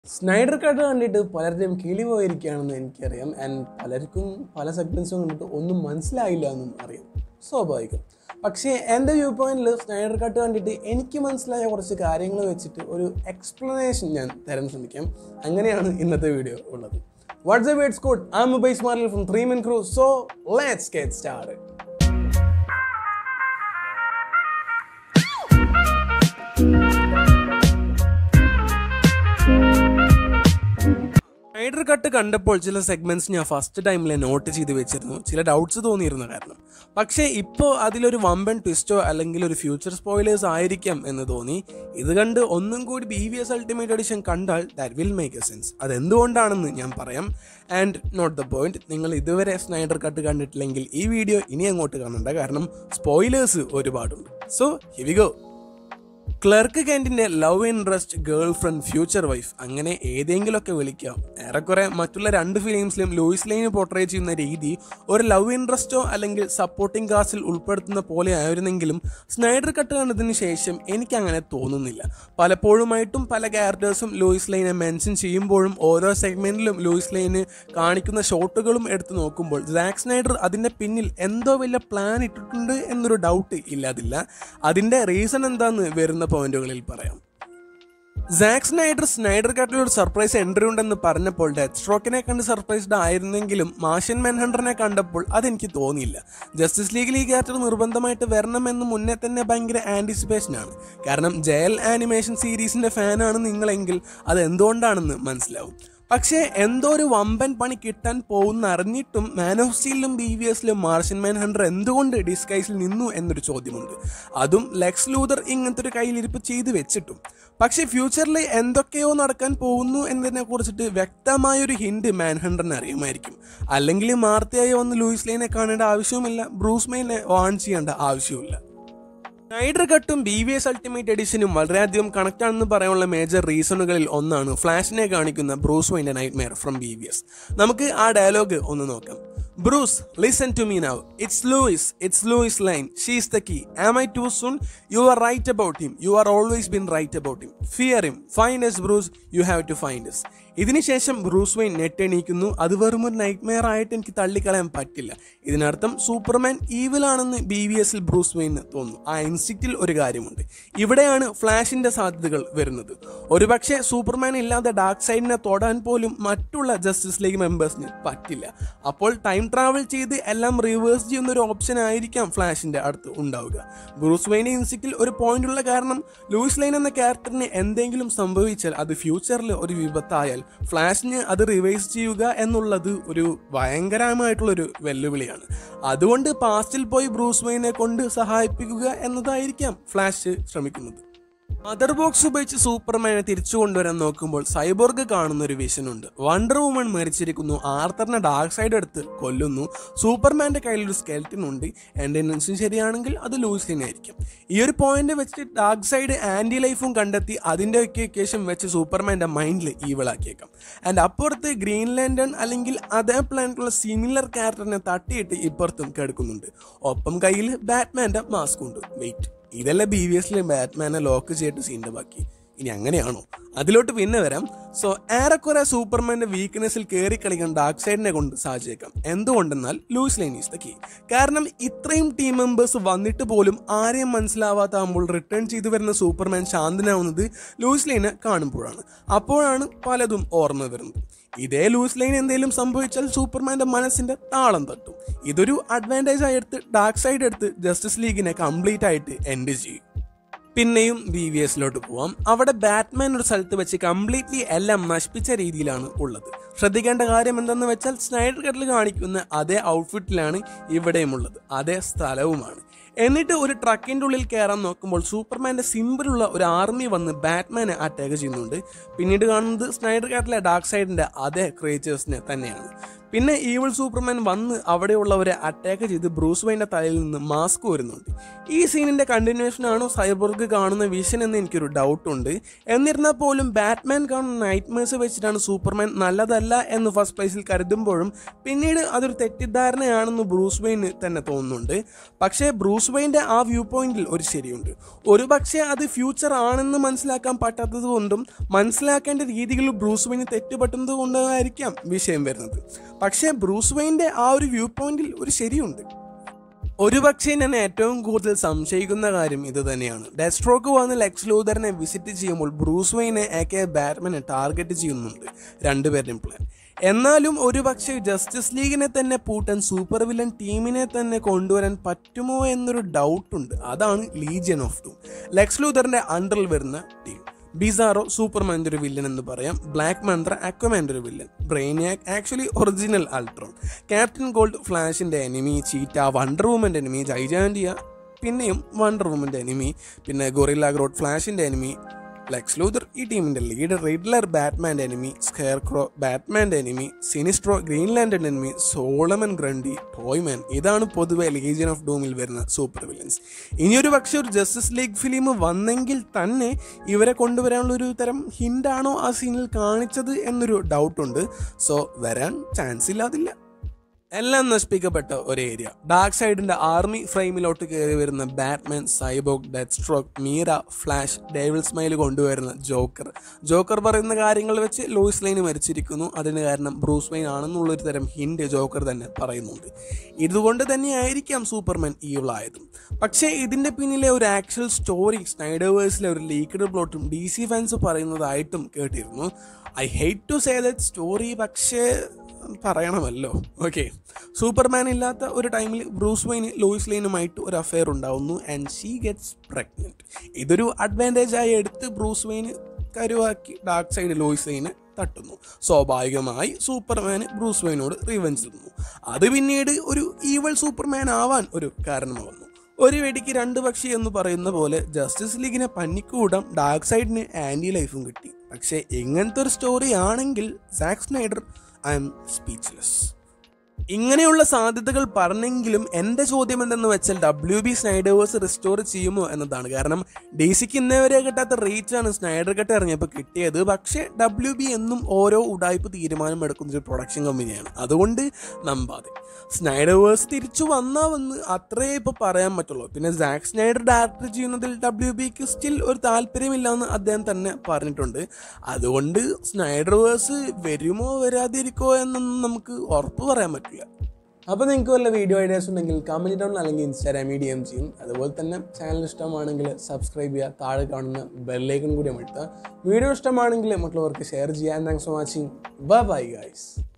Snyder Cut കണ്ടിട്ട് പലരുടെയും കിളി പോയിരിക്കുകയാണെന്ന് എനിക്കറിയാം. ആൻഡ് പലർക്കും പല സെഗ്മെൻറ്റ്സും കണ്ടിട്ട് ഒന്നും മനസ്സിലായില്ല എന്നും അറിയാം, സ്വാഭാവികം. പക്ഷേ എൻ്റെ വ്യൂ പോയിന്റിൽ സ്നൈഡർ കട്ട് കണ്ടിട്ട് എനിക്ക് മനസ്സിലായ കുറച്ച് കാര്യങ്ങൾ വെച്ചിട്ട് ഒരു എക്സ്പ്ലനേഷൻ ഞാൻ തരാൻ ശ്രമിക്കാം. അങ്ങനെയാണ് ഇന്നത്തെ വീഡിയോ ഉള്ളത്. What's a words code? I am Ubais from 3 Men Crew. So let's get started. Snyder cut കണ്ടപ്പോൾ ചില സെഗ്മെന്റ്സ് ഞാൻ ഫസ്റ്റ് ടൈമിൽ നോട്ട് ചെയ്ത് വെച്ചിരുന്നു, ചില ഡൗട്ട്സ് തോന്നിയിരുന്നു കാരണം. പക്ഷേ ഇപ്പോൾ അതിലൊരു വമ്പൻ ട്വിസ്റ്റോ അല്ലെങ്കിൽ ഒരു ഫ്യൂച്ചർ സ്പോയിലേഴ്സ് ആയിരിക്കാം എന്ന് തോന്നി. ഇത് കണ്ട് ഒന്നും കൂടി BVS അൾട്ടിമേറ്റ് എഡിഷൻ കണ്ടാൽ that will make a sense. അതെന്തുകൊണ്ടാണെന്ന് ഞാൻ പറയാം. ആൻഡ് നോട്ട് ദ പോയിന്റ്, നിങ്ങൾ ഇതുവരെ സ്നൈഡർ കട്ട് കണ്ടിട്ടില്ലെങ്കിൽ ഈ വീഡിയോ ഇനി അങ്ങോട്ട് കാണണ്ട, കാരണം സ്പോയിലേഴ്സ് ഒരുപാടുണ്ട്. So here we go. Clark കെന്റിന്റെ love interest, girlfriend, future wife, അങ്ങനെ ഏതെങ്കിലുമൊക്കെ വിളിക്കാം. ഏറെക്കുറെ മറ്റുള്ള രണ്ട് ഫിലിംസിലും ലൂയിസ് ലൈന് പോർട്രേ ചെയ്യുന്ന രീതി ഒരു ലവ് ഇൻട്രസ്റ്റോ അല്ലെങ്കിൽ സപ്പോർട്ടിംഗ് കാസ്റ്റിൽ ഉൾപ്പെടുത്തുന്ന പോലെ ആയിരുന്നെങ്കിലും സ്നൈഡർ കട്ട് കണ്ടതിന് ശേഷം എനിക്ക് അങ്ങനെ തോന്നുന്നില്ല. പലപ്പോഴുമായിട്ടും പല ക്യാരക്ടേഴ്സും ലൂയിസ് ലൈനെ മെൻഷൻ ചെയ്യുമ്പോഴും ഓരോ സെഗ്മെന്റിലും ലൂയിസ് ലൈന് കാണിക്കുന്ന ഷോട്ടുകളും എടുത്ത് നോക്കുമ്പോൾ സാക്ക് സ്നൈഡർ അതിന്റെ പിന്നിൽ എന്തോ വലിയ പ്ലാൻ ഇട്ടിട്ടുണ്ട് എന്നൊരു ഡൗട്ട് ഇല്ലാതില്ല. അതിന്റെ റീസൺ എന്താന്ന് വരുന്ന പോയിന്റുകളിൽ പറയാം. സാക്ക് സ്നൈഡർ സ്നൈഡർ കട്ടിൽ ഒരു സർപ്രൈസ് എൻട്രി ഉണ്ടെന്ന് പറഞ്ഞപ്പോൾ ഡെത്ത് സ്ട്രോക്കിനെ കണ്ട് സർപ്രൈസ്ഡ് ആയിരുന്നെങ്കിലും മാർഷ്യൻ മാൻഹണ്ടറിനെ കണ്ടപ്പോൾ അതെനിക്ക് തോന്നിയില്ല. ജസ്റ്റിസ് ലീഗിൽ ഈ ക്യാരക്ടർ നിർബന്ധമായിട്ട് വരണമെന്ന് മുന്നേ തന്നെ ഭയങ്കര ആൻറ്റിസിപ്പേഷനാണ്. കാരണം ജയൽ ആനിമേഷൻ സീരീസിന്റെ ഫാനാണ് നിങ്ങളെങ്കിൽ അത് എന്തുകൊണ്ടാണെന്ന് മനസ്സിലാവും. പക്ഷേ എന്തോ ഒരു വമ്പൻ പണി കിട്ടാൻ പോകുന്ന അറിഞ്ഞിട്ടും മാൻ ഓഫ് സ്റ്റീലിലും BVSലും മാർഷ്യൻ മാൻഹണ്ടർ എന്തുകൊണ്ട് ഡിസ്കൈസിൽ നിന്നു എന്നൊരു ചോദ്യമുണ്ട്. അതും ലെക്സ് ലൂതർ ഇങ്ങനത്തെ ഒരു കയ്യിലിരിപ്പ് ചെയ്ത് വെച്ചിട്ടും. പക്ഷേ ഫ്യൂച്ചറിൽ എന്തൊക്കെയോ നടക്കാൻ പോകുന്നു എന്നതിനെ കുറിച്ചിട്ട് വ്യക്തമായൊരു ഹിന്റ് മാൻഹണ്ടറിന് അറിയുമായിരിക്കും. അല്ലെങ്കിൽ മാർത്തിയായി വന്ന് ലൂയിസ് ലൈനെ കാണേണ്ട ആവശ്യവുമില്ല, ബ്രൂസ് വെയിനെ വാൺ ചെയ്യേണ്ട ആവശ്യവുമില്ല. സ്നൈഡർ കട്ടും BVS അൾട്ടിമേറ്റ് എഡിഷനും വളരെയധികം കണക്ട് ആണെന്ന് പറയാനുള്ള മേജർ റീസണുകളിൽ ഒന്നാണ് ഫ്ലാഷിനെ കാണിക്കുന്ന ബ്രൂസ് വെയിൻ്റെ നൈറ്റ്മെയർ ഫ്രം BVS. നമുക്ക് ആ ഡയലോഗ് ഒന്ന് നോക്കാം. Bruce, listen to me now. It's Louis Lane. She's the key. Am I too soon? You are right about him. You are always been right about him. Fear him. Find us, Bruce. You have to find us. ഇതിനുശേഷം Bruce Wayne നെട്ടെണീക്കുന്നു. അത് വെറും ഒരു nightmare ആയിട്ട് എനിക്ക് തള്ളിക്കളയാൻ പറ്റില്ല. ഇതിനർത്ഥം സൂപ്പർമാൻ ഈവിലാണെന്ന് BVSൽ ബ്രൂസ് വെയിന് തോന്നുന്നു. ആ ഇൻസ്റ്റിക്റ്റിൽ ഒരു കാര്യമുണ്ട്. ഇവിടെയാണ് ഫ്ലാഷിന്റെ സാധ്യതകൾ വരുന്നത്. ഒരുപക്ഷെ സൂപ്പർമാൻ ഇല്ലാതെ ഡാർക്ക് സൈഡിനെ തൊടാൻ പോലും മറ്റുള്ള ജസ്റ്റിസ് ലീഗ് മെമ്പേഴ്സിന് പറ്റില്ല. അപ്പോൾ ടൈം ട്രാവൽ ചെയ്ത് എല്ലാം റിവേഴ്സ് ചെയ്യുന്ന ഒരു ഓപ്ഷൻ ആയിരിക്കാം ഫ്ലാഷിന്റെ അടുത്ത് ഉണ്ടാവുക. ബ്രൂസ് വെയിൻ്റെ ഇൻസ്റ്റിക്റ്റിൽ ഒരു പോയിന്റ് ഉള്ള കാരണം ലൂയിസ് ലൈൻ എന്ന ക്യാരക്ടറിന് എന്തെങ്കിലും സംഭവിച്ചാൽ അത് ഫ്യൂച്ചറിൽ ഒരു വിപത്തായാൽ ഫ്ലാഷിന് അത് റിവൈസ് ചെയ്യുക എന്നുള്ളത് ഒരു ഭയങ്കരമായിട്ടുള്ളൊരു വെല്ലുവിളിയാണ്. അതുകൊണ്ട് പാസ്റ്റിൽ പോയി ബ്രൂസ് വെയിനെ കൊണ്ട് സഹായിപ്പിക്കുക എന്നതായിരിക്കാം ഫ്ലാഷ് ശ്രമിക്കുന്നത്. മദർ ബോക്സ് ഉപയോഗിച്ച് സൂപ്പർമാനെ തിരിച്ചു കൊണ്ടുവരാൻ നോക്കുമ്പോൾ സൈബോർഗ് കാണുന്ന ഒരു വിഷനുണ്ട്. വണ്ടർ വുമൺ മരിച്ചിരിക്കുന്നു, ആർത്തറിനെ ഡാർക്ക് സൈഡ് എടുത്ത് കൊല്ലുന്നു, സൂപ്പർമാന്റെ കയ്യിലൊരു സ്കെൽറ്റൻ ഉണ്ട്. എൻ്റെ ഇൻറ്റൻഷൻ ശരിയാണെങ്കിൽ അത് ലൂയിസ് ലൈൻ ആയിരിക്കും. ഈ ഒരു പോയിന്റ് വെച്ചിട്ട് ഡാർക്ക് സൈഡ് ആന്റി ലൈഫും കണ്ടെത്തി അതിൻ്റെ ഇക്വേഷൻ വെച്ച് സൂപ്പർമാന്റെ മൈൻഡിൽ ഈവിളാക്കിയേക്കാം. ആൻഡ് അപ്പുറത്ത് ഗ്രീൻ ലാൻഡൺ അല്ലെങ്കിൽ അതേ പ്ലാനറ്റുള്ള സിമിലർ ക്യാരക്ടറിനെ തട്ടിയിട്ട് ഇപ്പുറത്തും കിടക്കുന്നുണ്ട്. ഒപ്പം കയ്യിൽ ബാറ്റ്മാന്റെ മാസ്ക് ഉണ്ട്. വെയിറ്റ്, ഇതല്ല BVSലെ ബാറ്റ്മാനെ ലോക്ക് ചെയ്തിട്ട് സീൻ്റെ ബാക്കി. ഇനി അങ്ങനെയാണോ? അതിലോട്ട് പിന്നെ വരാം. സോ ഏറെക്കുറെ സൂപ്പർമാന്റെ വീക്ക്നെസ്സിൽ കയറി കളിക്കാൻ ഡാർക്ക് സൈഡിനെ കൊണ്ട് സാധിച്ചേക്കാം. എന്തുകൊണ്ടെന്നാൽ Lois Lane is the key. കാരണം ഇത്രയും ടീം മെമ്പേഴ്സ് വന്നിട്ട് പോലും ആരെയും മനസ്സിലാവാത്താകുമ്പോൾ റിട്ടേൺ ചെയ്തു വരുന്ന സൂപ്പർമാൻ ശാന്തനാവുന്നത് ലൂയിസ് ലൈനെ കാണുമ്പോഴാണ്. അപ്പോഴാണ് പലതും ഓർമ്മ വരുന്നത്. ഇതേ ലൂയിസ് ലൈൻ എന്തെങ്കിലും സംഭവിച്ചാൽ സൂപ്പർമാന്റെ മനസ്സിന്റെ താളം തട്ടും. ഇതൊരു അഡ്വാൻറ്റേജ് ആയി എടുത്ത് ഡാർക്ക് സൈഡ് എടുത്ത് ജസ്റ്റിസ് ലീഗിനെ കംപ്ലീറ്റ് ആയിട്ട് എൻഡ് ചെയ്യും. പിന്നെയും BVSലോട്ട് പോവാം. അവിടെ ബാറ്റ്മാൻ ഒരു സ്ഥലത്ത് വെച്ച് കംപ്ലീറ്റ്ലി എല്ലാം നശിപ്പിച്ച രീതിയിലാണ് ഉള്ളത്. ശ്രദ്ധിക്കേണ്ട കാര്യം എന്തെന്ന് വെച്ചാൽ സ്നൈഡർ കട്ടിൽ കാണിക്കുന്ന അതേ ഔട്ട്ഫിറ്റിലാണ് ഇവിടെയും ഉള്ളത്, അതേ സ്ഥലവുമാണ്. എന്നിട്ട് ഒരു ട്രക്കിൻ്റെ ഉള്ളിൽ കയറാൻ നോക്കുമ്പോൾ സൂപ്പർമാൻ്റെ സിമ്പിളുള്ള ഒരു ആർമി വന്ന് ബാറ്റ്മാനെ അറ്റാക്ക് ചെയ്യുന്നുണ്ട്. പിന്നീട് കാണുന്നത് സ്നൈഡർ കട്ടിലെ ഡാർക്ക് സൈഡിൻ്റെ അതേ ക്രിയേച്ചേഴ്സിനെ തന്നെയാണ്. പിന്നെ ഈവിൾ സൂപ്പർമാൻ വന്ന് അവിടെയുള്ളവരെ അറ്റാക്ക് ചെയ്ത് ബ്രൂസ് വെയിൻ്റെ തലയിൽ നിന്ന് മാസ്ക് വരുന്നുണ്ട്. ഈ സീനിൻ്റെ കണ്ടിന്യൂഷൻ ആണോ സൈബോർഗ് കാണുന്ന വിഷൻ എന്ന് എനിക്കൊരു ഡൗട്ടുണ്ട്. എന്നിരുന്നാൽ പോലും ബാറ്റ്മാൻ കാണുന്ന നൈറ്റ്മേഴ്സ് വെച്ചിട്ടാണ് സൂപ്പർമാൻ നല്ലതല്ല എന്ന് ഫസ്റ്റ് പ്ലേസിൽ കരുതുമ്പോഴും പിന്നീട് അതൊരു തെറ്റിദ്ധാരണയാണെന്ന് ബ്രൂസ് വെയിന് തന്നെ തോന്നുന്നുണ്ട്. പക്ഷേ ബ്രൂസ് വെയിൻ്റെ ആ വ്യൂ പോയിന്റിൽ ഒരു ശരിയുണ്ട്. ഒരു പക്ഷേ അത് ഫ്യൂച്ചർ ആണെന്ന് മനസ്സിലാക്കാൻ പറ്റാത്തത് കൊണ്ടും മനസ്സിലാക്കേണ്ട രീതികളിൽ ബ്രൂസ് വെയിന് തെറ്റുപറ്റുന്നത് കൊണ്ടായിരിക്കാം വിഷയം വരുന്നത്. പക്ഷേ ബ്രൂസ് വെയിൻ്റെ ആ ഒരു വ്യൂ പോയിന്റിൽ ഒരു ശരിയുണ്ട്. ഒരുപക്ഷെ ഞാൻ ഏറ്റവും കൂടുതൽ സംശയിക്കുന്ന കാര്യം ഇത് തന്നെയാണ്. ഡെസ്ട്രോക്ക് വന്ന് ലെക്സ് ലൂഥറിനെ വിസിറ്റ് ചെയ്യുമ്പോൾ ബ്രൂസ് വെയിനെ ബാറ്റ്മാനെ ടാർഗറ്റ് ചെയ്യുന്നുണ്ട് രണ്ടുപേരുടെയും പ്ലാൻ. എന്നാലും ഒരുപക്ഷെ ജസ്റ്റിസ് ലീഗിനെ തന്നെ പൂട്ടാൻ സൂപ്പർ വില്ലൻ ടീമിനെ തന്നെ കൊണ്ടുവരാൻ പറ്റുമോ എന്നൊരു ഡൗട്ടുണ്ട്. അതാണ് ലീജിയൻ ഓഫ് ഡൂം. ലെക്സ് ലൂഥറിന്റെ അണ്ടറിൽ വരുന്ന ടീം. ബിസാറോ സൂപ്പർമാൻ്റെ ഒരു വില്ലൻ എന്ന് പറയാം. ബ്ലാക്ക് മാന്ത്രർ അക്വമാൻ്റെ ഒരു villain. Brainiac actually original Ultron. Captain Cold ഫ്ലാഷിൻ്റെ എനിമി. ചീറ്റ വണ്ടർ വുമൻ്റെ എനിമി. ജൈജാൻഡിയ പിന്നെയും വണ്ടർ വുമൻ്റെ എനിമി. പിന്നെ ഗൊറില്ല ഗ്രോഡ് ഫ്ലാഷിൻ്റെ എനിമി. ലെക്സ് ലൂഥർ ഈ ടീമിൻ്റെ ലീഡർ. റിഡ്ലർ ബാറ്റ്മാൻ്റെ എനിമി. സ്കെയർക്രോ ബാറ്റ്മാൻ്റെ എനിമി. സിനിസ്ട്രോ ഗ്രീൻലാൻഡിൻ്റെ എനിമി. Solomon Grundy Toyman. ഇതാണ് പൊതുവെ ലീജിയൻ ഓഫ് ഡൂമിൽ വരുന്ന സൂപ്പർ വില്ലൻസ്. ഇനിയൊരു പക്ഷേ ഒരു ജസ്റ്റിസ് ലീഗ് ഫിലിം വന്നെങ്കിൽ തന്നെ ഇവരെ കൊണ്ടുവരാനുള്ള ഒരു തരം ഹിൻ്റാണോ ആ സീനിൽ കാണിച്ചത് എന്നൊരു ഡൗട്ടുണ്ട്. സോ വരാൻ ചാൻസ് ഇല്ലാതില്ല. എല്ലാം നശിപ്പിക്കപ്പെട്ട ഒരു ഏരിയ. ഡാർക്ക് സൈഡിന്റെ ആർമി ഫ്രെയിമിലോട്ട് കയറി വരുന്ന Batman, Cyborg, Deathstroke, Mera, Flash, devil smile കൊണ്ടുവരുന്ന ജോക്കർ പറയുന്ന കാര്യങ്ങൾ വെച്ച് ലോയിസ് ലൈൻ മരിച്ചിരിക്കുന്നു. അതിന് കാരണം ബ്രൂസ് വെയിൻ ആണെന്നുള്ളൊരു തരം ഹിന്റ് ജോക്കർ തന്നെ പറയുന്നുണ്ട്. ഇതുകൊണ്ട് തന്നെയായിരിക്കാം സൂപ്പർമാൻ ഈവിളായതും. പക്ഷേ ഇതിന്റെ പിന്നിലെ ഒരു ആക്ച്വൽ സ്റ്റോറി സ്നൈഡർവേഴ്സിലെ ഒരു ലീക്ക്ഡ് പ്ലോട്ടും DC ഫാൻസ് പറയുന്നതായിട്ടും കേട്ടിരുന്നു. I hate to say that story, പക്ഷേ പറയണമല്ലോ. ഓക്കെ, സൂപ്പർമാൻ ഇല്ലാത്ത ഒരു ടൈമിൽ ബ്രൂസ് വെയിന് ലോയിസ് ലൈനുമായിട്ട് ഒരു അഫെയർ ഉണ്ടാവുന്നു ആൻഡ് ഷീ ഗെറ്റ്സ് പ്രഗ്നന്റ്. ഇതൊരു അഡ്വാൻറ്റേജ് ആയി എടുത്ത് ബ്രൂസ് വെയിന് കരുവാക്കി ഡാർക്ക് സൈഡ് ലോയിസ് ലൈനെ തട്ടുന്നു. സ്വാഭാവികമായി സൂപ്പർമാൻ ബ്രൂസ് വെയിനോട് റിവെഞ്ച് തന്നു. അത് പിന്നീട് ഒരു ഈവൾ സൂപ്പർമാൻ ആവാൻ ഒരു കാരണമാവുന്നു. ഒരു വെടിക്ക് രണ്ട് പക്ഷി എന്ന് പറയുന്ന പോലെ ജസ്റ്റിസ് ലീഗിനെ പന്നിക്കൂടാം, ഡാർക്ക് സൈഡിന് ആൻറ്റി ലൈഫും കിട്ടി. പക്ഷേ ഇങ്ങനത്തെ ഒരു സ്റ്റോറി ആണെങ്കിൽ Zack Snyder I am speechless. ഇങ്ങനെയുള്ള സാധ്യതകൾ പറഞ്ഞെങ്കിലും എൻ്റെ ചോദ്യം എന്തെന്ന് വെച്ചാൽ WB സ്നൈഡേഴ്സ് റിസ്റ്റോർ ചെയ്യുമോ എന്നതാണ്. കാരണം DCക്ക് ഇന്നേ വരെ കിട്ടാത്ത റീച്ചാണ് സ്നൈഡർ കട്ട് ഇറങ്ങിയപ്പോൾ കിട്ടിയത്. പക്ഷേ WB എന്നും ഓരോ ഉടായ്പ തീരുമാനം എടുക്കുന്നൊരു പ്രൊഡക്ഷൻ കമ്പനിയാണ്. അതുകൊണ്ട് നമ്പാതെ സ്നൈഡേഴ്സ് തിരിച്ചു വന്നാവെന്ന് അത്രേ ഇപ്പോൾ പറയാൻ പറ്റുള്ളൂ. പിന്നെ സാക്ക് സ്നൈഡർ ഡയറക്ടർ ചെയ്യുന്നതിൽ WBക്ക് സ്റ്റിൽ ഒരു താല്പര്യമില്ലെന്ന് അദ്ദേഹം തന്നെ പറഞ്ഞിട്ടുണ്ട്. അതുകൊണ്ട് സ്നൈഡർവേഴ്സ് വരുമോ വരാതിരിക്കോ എന്നൊന്നും നമുക്ക് ഉറപ്പ് പറയാൻ പറ്റില്ല. അപ്പോൾ നിങ്ങൾക്ക് വല്ല വീഡിയോ ഐഡിയാസ് ഉണ്ടെങ്കിൽ കമൻറ്റ് ഡൗൺ അല്ലെങ്കിൽ ഇൻസ്റ്റാഗ്രാമിൽ DM ചെയ്യും. അതുപോലെ തന്നെ ചാനൽ ഇഷ്ടമാണെങ്കിൽ സബ്സ്ക്രൈബ് ചെയ്യുക, താഴെ കാണുന്ന ബെല്ലൈക്കൺ കൂടി അമർത്തുക. വീഡിയോ ഇഷ്ടമാണെങ്കിൽ മറ്റുള്ളവർക്ക് ഷെയർ ചെയ്യാൻ. Thanks for watching. Bye guys.